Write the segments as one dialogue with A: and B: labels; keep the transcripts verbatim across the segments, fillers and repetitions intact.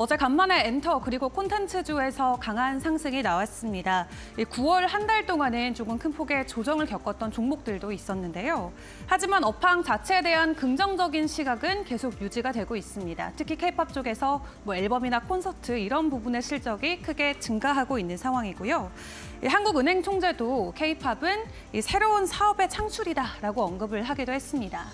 A: 어제 간만에 엔터 그리고 콘텐츠주에서 강한 상승이 나왔습니다. 구월 한 달 동안은 조금 큰 폭의 조정을 겪었던 종목들도 있었는데요. 하지만 업황 자체에 대한 긍정적인 시각은 계속 유지가 되고 있습니다. 특히 케이팝 쪽에서 뭐 앨범이나 콘서트 이런 부분의 실적이 크게 증가하고 있는 상황이고요. 한국은행 총재도 케이팝은 새로운 사업의 창출이다라고 언급을 하기도 했습니다.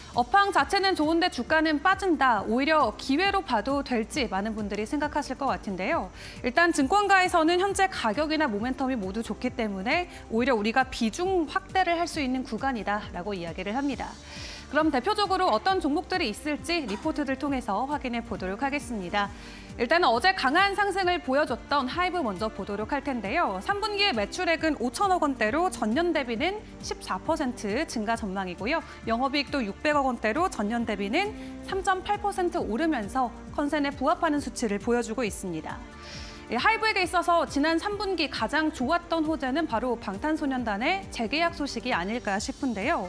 A: 업황 자체는 좋은데 주가는 빠진다. 오히려 기회로 봐도 될지 많은 분들이 생각하실 것 같은데요. 일단 증권가에서는 현재 가격이나 모멘텀이 모두 좋기 때문에 오히려 우리가 비중 확대를 할 수 있는 구간이다라고 이야기를 합니다. 그럼 대표적으로 어떤 종목들이 있을지 리포트들 통해서 확인해 보도록 하겠습니다. 일단은 어제 강한 상승을 보여줬던 하이브 먼저 보도록 할 텐데요. 삼 분기의 매출액은 오천억 원대로 전년 대비는 십사 퍼센트 증가 전망이고요. 영업이익도 육백억 원대로 전년 대비는 삼 점 팔 퍼센트 오르면서 컨센에 부합하는 수치를 보여주고 있습니다. 하이브에게 있어서 지난 삼 분기 가장 좋았던 호재는 바로 방탄소년단의 재계약 소식이 아닐까 싶은데요.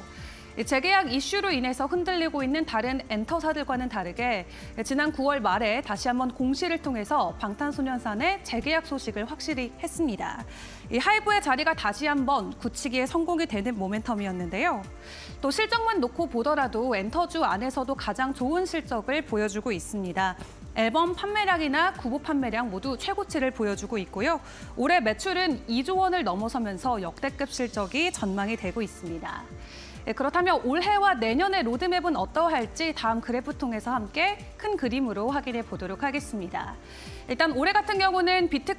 A: 재계약 이슈로 인해서 흔들리고 있는 다른 엔터사들과는 다르게 지난 구월 말에 다시 한번 공시를 통해서 방탄소년단의 재계약 소식을 확실히 했습니다. 이 하이브의 자리가 다시 한번 굳히기에 성공이 되는 모멘텀이었는데요. 또 실적만 놓고 보더라도 엔터주 안에서도 가장 좋은 실적을 보여주고 있습니다. 앨범 판매량이나 구보 판매량 모두 최고치를 보여주고 있고요. 올해 매출은 이조 원을 넘어서면서 역대급 실적이 전망이 되고 있습니다. 그렇다면 올해와 내년의 로드맵은 어떠할지 다음 그래프 통해서 함께 큰 그림으로 확인해 보도록 하겠습니다. 일단 올해 같은 경우는 비트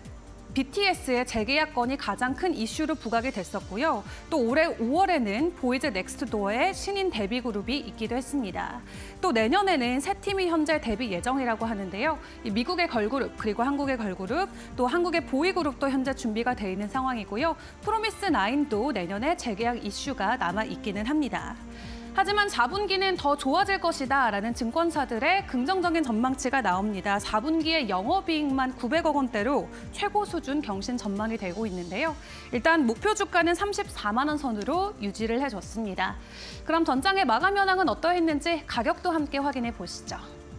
A: 비티에스의 재계약 건이 가장 큰 이슈로 부각이 됐었고요. 또 올해 오월에는 보이즈 넥스트 도어의 신인 데뷔 그룹이 있기도 했습니다. 또 내년에는 세 팀이 현재 데뷔 예정이라고 하는데요. 미국의 걸그룹, 그리고 한국의 걸그룹, 또 한국의 보이그룹도 현재 준비가 돼 있는 상황이고요. 프로미스 나인도 내년에 재계약 이슈가 남아 있기는 합니다. 하지만 사 분기는 더 좋아질 것이다라는 증권사들의 긍정적인 전망치가 나옵니다. 사 분기의 영업이익만 구백억 원대로 최고 수준 경신 전망이 되고 있는데요. 일단 목표 주가는 삼십사만 원 선으로 유지를 해줬습니다. 그럼 전장의 마감 현황은 어떠했는지 가격도 함께 확인해 보시죠.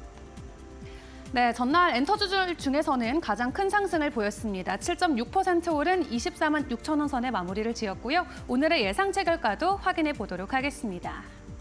A: 네, 전날 엔터주들 중에서는 가장 큰 상승을 보였습니다. 칠 점 육 퍼센트 오른 이십사만 육천 원 선에 마무리를 지었고요. 오늘의 예상채 결과도 확인해 보도록 하겠습니다.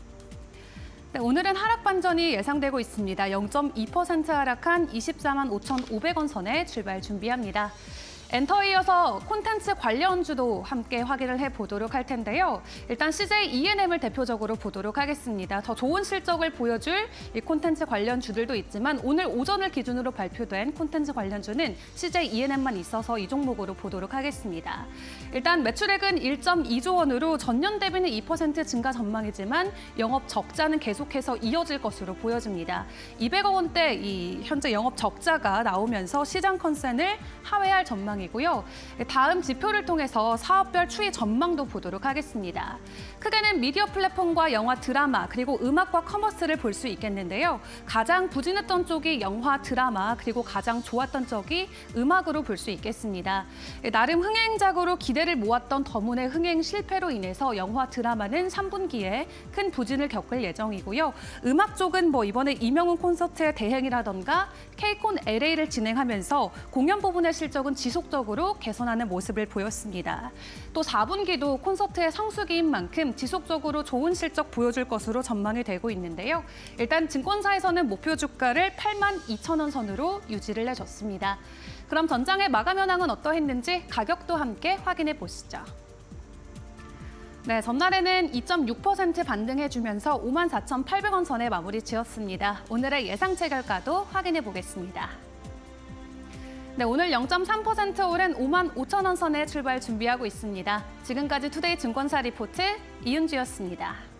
A: 네, 오늘은 하락 반전이 예상되고 있습니다. 영 점 이 퍼센트 하락한 이십사만 오천오백 원 선에 출발 준비합니다. 엔터에 이어서 콘텐츠 관련주도 함께 확인을 해보도록 할 텐데요. 일단 씨제이 이엔엠을 대표적으로 보도록 하겠습니다. 더 좋은 실적을 보여줄 이 콘텐츠 관련주들도 있지만 오늘 오전을 기준으로 발표된 콘텐츠 관련주는 씨제이 이엔엠만 있어서 이 종목으로 보도록 하겠습니다. 일단 매출액은 일 점 이조 원으로 전년 대비는 이 퍼센트 증가 전망이지만 영업 적자는 계속해서 이어질 것으로 보여집니다. 이백억 원대 이 현재 영업 적자가 나오면서 시장 컨센을 하회할 전망입니다. 이고요. 다음 지표를 통해서 사업별 추이 전망도 보도록 하겠습니다. 크게는 미디어 플랫폼과 영화, 드라마, 그리고 음악과 커머스를 볼 수 있겠는데요. 가장 부진했던 쪽이 영화, 드라마, 그리고 가장 좋았던 쪽이 음악으로 볼 수 있겠습니다. 나름 흥행작으로 기대를 모았던 더문의 흥행 실패로 인해서 영화, 드라마는 삼 분기에 큰 부진을 겪을 예정이고요. 음악 쪽은 뭐 이번에 이명훈 콘서트의 대행이라던가 케이콘 엘에이를 진행하면서 공연 부분의 실적은 지속 적으로 개선하는 모습을 보였습니다. 또 사 분기도 콘서트의 성수기인 만큼 지속적으로 좋은 실적 보여줄 것으로 전망이 되고 있는데요. 일단 증권사에서는 목표 주가를 팔만 이천 원 선으로 유지를 해줬습니다. 그럼 전장의 마감 현황은 어떠했는지 가격도 함께 확인해 보시죠. 네, 전날에는 이 점 육 퍼센트 반등해주면서 오만 사천팔백 원 선에 마무리 지었습니다. 오늘의 예상채 결과도 확인해 보겠습니다. 네, 오늘 영 점 삼 퍼센트 오른 오만 오천 원 선에 출발 준비하고 있습니다. 지금까지 투데이 증권사 리포트 이은주였습니다.